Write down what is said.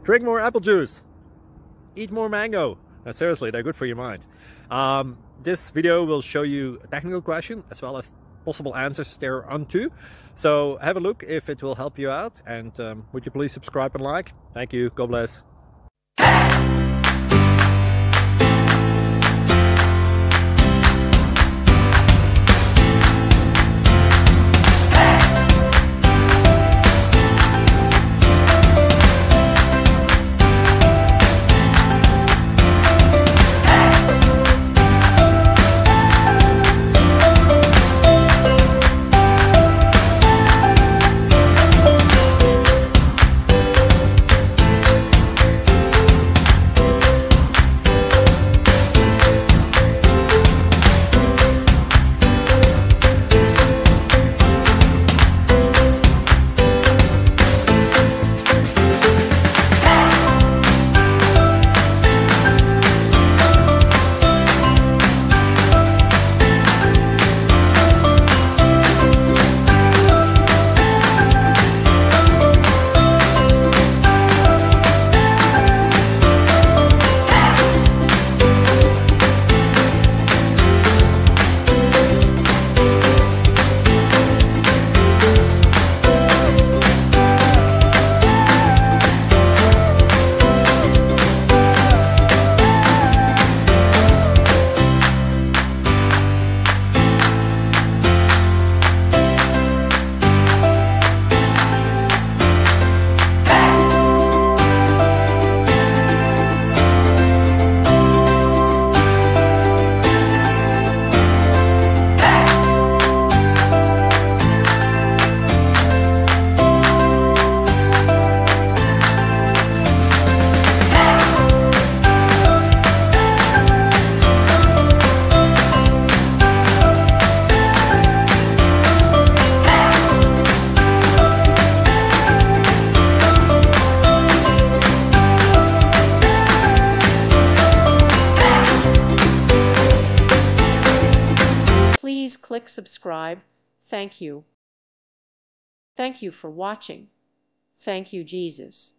Drink more apple juice. Eat more mango. No, seriously, they're good for your mind. This video will show you a technical question as well as possible answers thereunto. So have a look if it will help you out, and would you please subscribe and like? Thank you. God bless. Please click subscribe. Thank you. Thank you for watching. Thank you, Jesus.